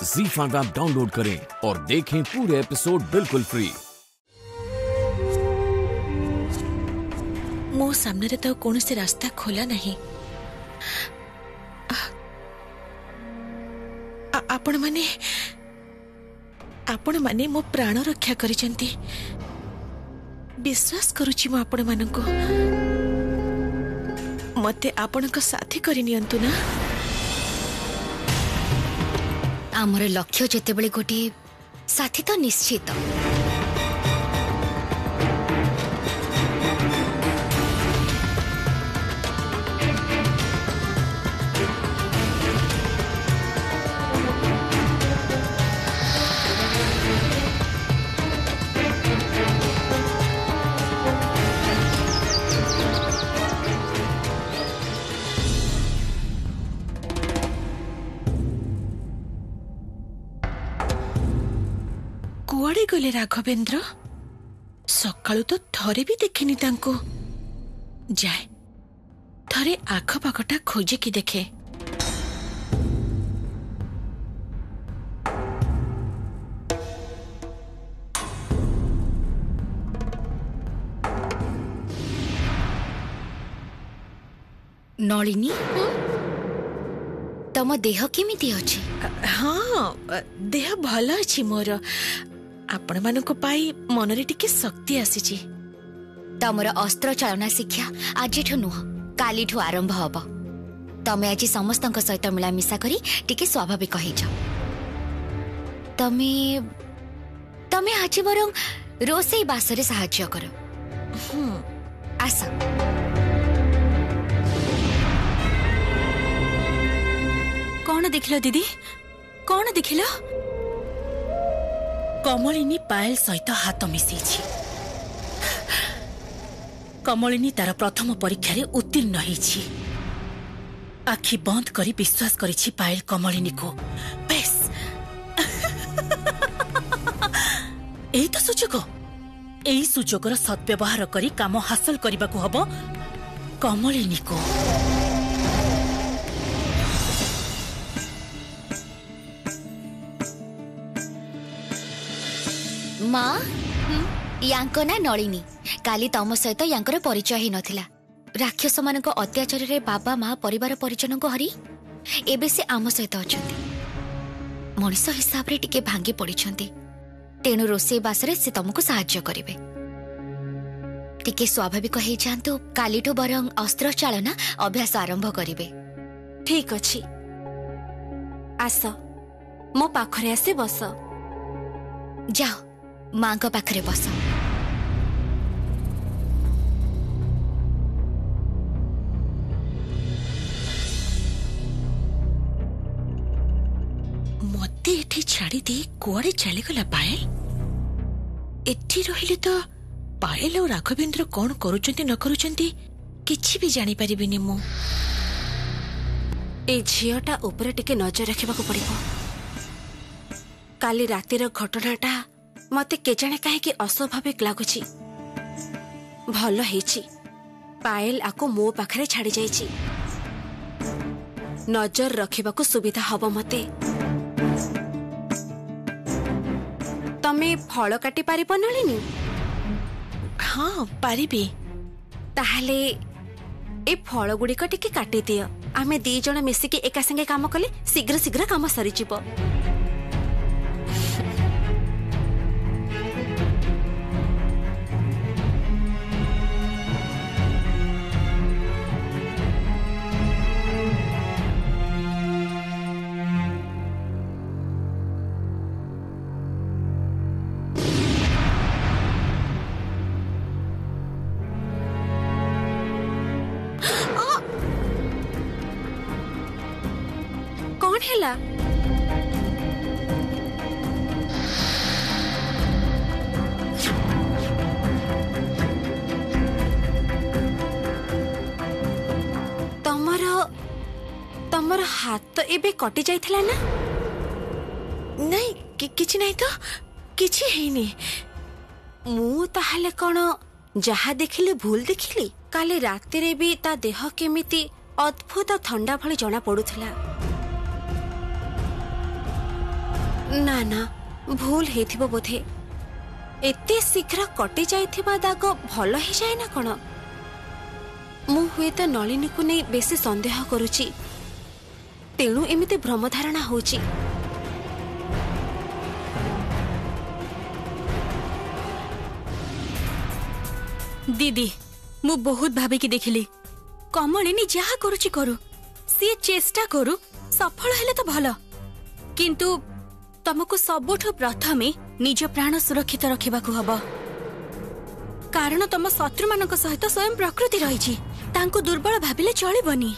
ZEE5 app download करें और देखें पूरे एपिसोड बिल्कुल फ्री। मो सामने तो कौन से रास्ता खोला नहीं। आपण माने मो प्राण रक्षा करिसेंती। विश्वास करूची मो आपण मानको। मते आपणक साथी करि नियंतु ना। आमर लक्ष्य जेतेबेले गोटे साथी तो निश्चित। कुआड़े गले राघवेंद्र? सकाळु तो थरे भी देखिनी तांको। जाए थरे आखपाखटा खोजे की देखे। नलिनी तम देह केमिति अछि? हाँ देह भल अछि मोर। आपण मानको पाई मनरे टिके शक्ति आसीची। तमर अस्त्र चालना शिक्षा आज नुह काली आरंभ हब। तमे आज समस्त सहित मिलामिशा करी टिके स्वाभाविक होइछ। तमे तमे आज बरं रोसई बासरे सहाय्य कर। आस कौन देखिल दीदी? कौन देखिल? कमलिनी पायल सहित हाथ मिसी। कमलिनी तार प्रथम परीक्षा रे उत्तीर्ण होईछि। आखि बंद करी विश्वास करिछि पायल कमलिनी को। बेस एई तो सुजोग। एई सुजोगर सद्व्यवहार करी काम हासिल करबा को हबो कमलिनी को। माँ यांको ना नलिनी। काली तम सहित यांकर परिचय ही नथिला। राक्षस मानक अत्याचार रे बाबा माँ परिवार परिजन को हरी एबे से आम सहित अछंती। मनिष हिसाब रे टिके भांगी पड़िछंती। तेणु रोसे बासरे से तुमको सहाय्य करिवे। टिके स्वाभाविक हे जानतो कालीठो बरं अस्त्र चालना अभ्यास आरंभ करिवे। ठीक अछि। आस मो पाखरे आसे बस। जाओ माँ को पाखरे बस। मते एठी छाड़ी दे कुआड़े चली गला पायल? एठी रहिले तो पायल और राघवेंद्र कौन करूचंती न करूचंती किछि भी जानी परिबिनी मु। ए झियोटा ऊपर टिके नजर रखिबाको पड़िबो। काली रातिर घटनाटा मते केजाने काहे कि अस्वाभाविक लागुची। भल हेची पायल आको मो पाखरे छाड़ी जाईची। नजर रखिबाको सुविधा हबो मते। तमे फल काटी पारिबो नलिनी? हाँ पारिबी। ताहले ए फल गुड़िक टिके काटी दियो। आमे दी जण मिसिकी एका संगे काम कले शीघ्र शीघ्र काम सरी जिवो। कौन हैला? तमर हाथ तो एबे कटि जाइथिला ना? नहीं किछि नहीं तो किछि हेनी। मु ताहले कोन जहा देखिले भूल देखिली? काले राति रे भी ता देह केमिति अद्भुत ठंडा भली जना पड़ुथिला। ना ना भूल हेथिबो बोधे एते शीघ्र कटि जाइथिबा दाग भल ही जाए ना कोन मु हुए तो नलिनी को नहीं बेसी संदेह करुची तेणु एमिते भ्रम धारणा होची। दीदी मु बहुत भाभी की देखिली कमलिनी जहा करुची करू सी चेष्टा करू सफल हेले तो भल किंतु तुमको सबुठु प्रथमे निज प्राण सुरक्षित रखा हब कारण तुम शत्रु मान सहित स्वयं प्रकृति रही तांको दुर्बल भाविले चलबनी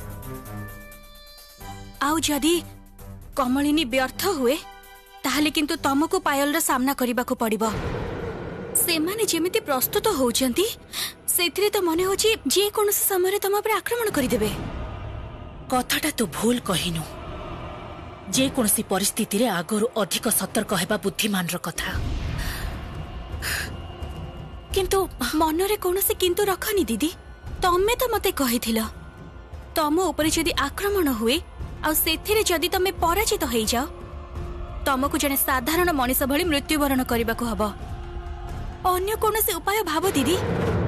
आउ जदि कमलिनी व्यर्थ हुए ताहले किंतु तुमको पायल रा सामना करबा को पड़िबो से माने जेमिति प्रस्तुत होउचंती सेथिरे तो मने होची जे कोनोसी समय तुम पर आक्रमण करिदेबे। कथाटा तू भूल कहिनु जे कोनोसी परिस्थिति रे आगरु अधिक सतर्क हेबा बुद्धिमान रो कथा किंतु मनरे कोनोसी किंतु रखनी दीदी तमे तो मते कहिथिल तम ऊपर जदि आक्रमण हुए आ सेथिरे जदि तमे पराजित हो जाओ तुमको जने साधारण मनीष भली मृत्युवरण करबा को हबो अन्य कोनोसी उपाय भाबो दीदी।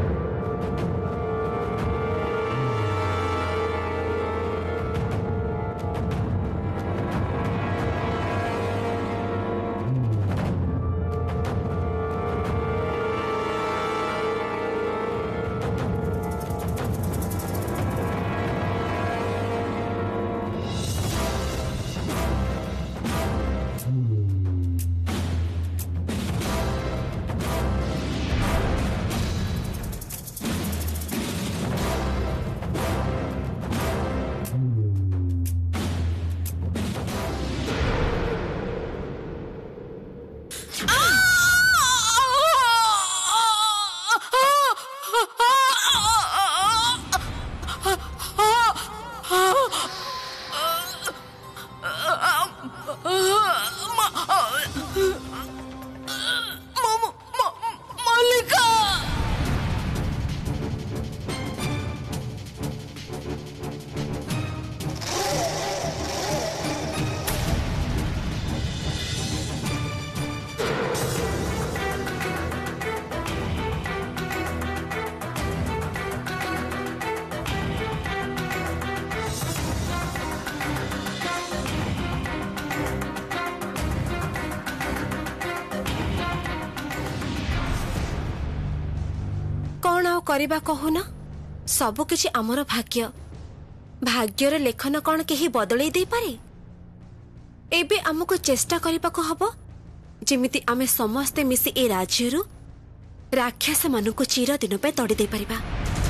करिबा कहूना सबु किछि आमर भाग्य भाग्यर लेखन कौन केही बदलै दे पारे एबे हमको चेष्टा करिबा को हबो जेमिति आमे समस्ते मिसी ए राज्यरु राक्षस मानको चिर दिन पे तड़ी दे परिबा।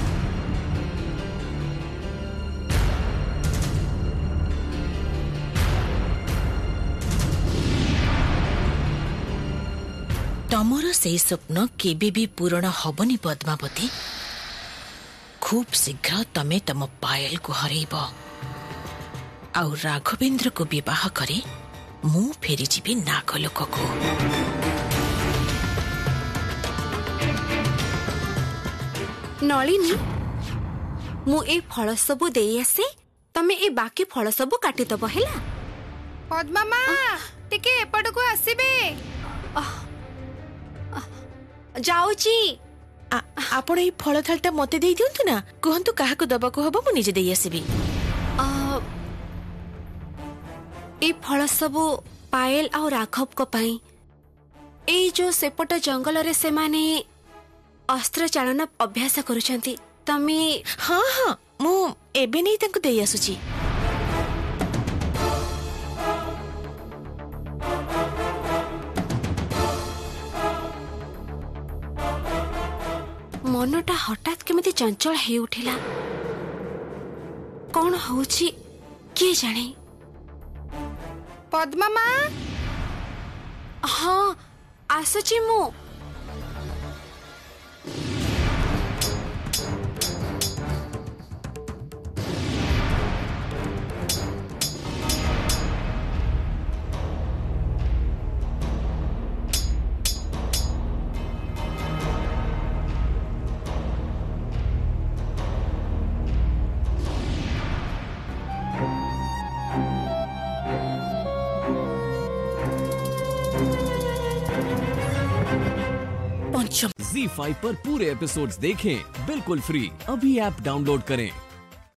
तमर से स्वप्न केबे भी पूर्ण हबनी पद्मावती खूब शीघ्र तमे तम पायल को हरैब आउ राघवेंद्र को विवाह करे मु फेरी जीवी नागलोक को। नलिनी मु ए फल सबु देई आसे तमे ए बाकी फल सबु काटी दब हैला। पद्मा मां टिके एपट को आसीबे जाउची आपण ए फल थालटा मते देई दियंतु ना कहंतु काहा को दबा को हबो मु निजे देई आसीबी। ए फल सबु पायल आ राघव को पाई ए जो सेपट जंगल रे से माने अस्त्र चालन अभ्यास करूछंती तमे। हाँ हाँ मु एबे नै तंको देई आसुची। मनटा हठात केमिति चंचल हे उठिला कौन होउची के जाने। पद्मा मां हाँ आसुची मु। पंचम Z5 पर पूरे एपिसोड्स देखें बिल्कुल फ्री। अभी ऐप डाउनलोड करें।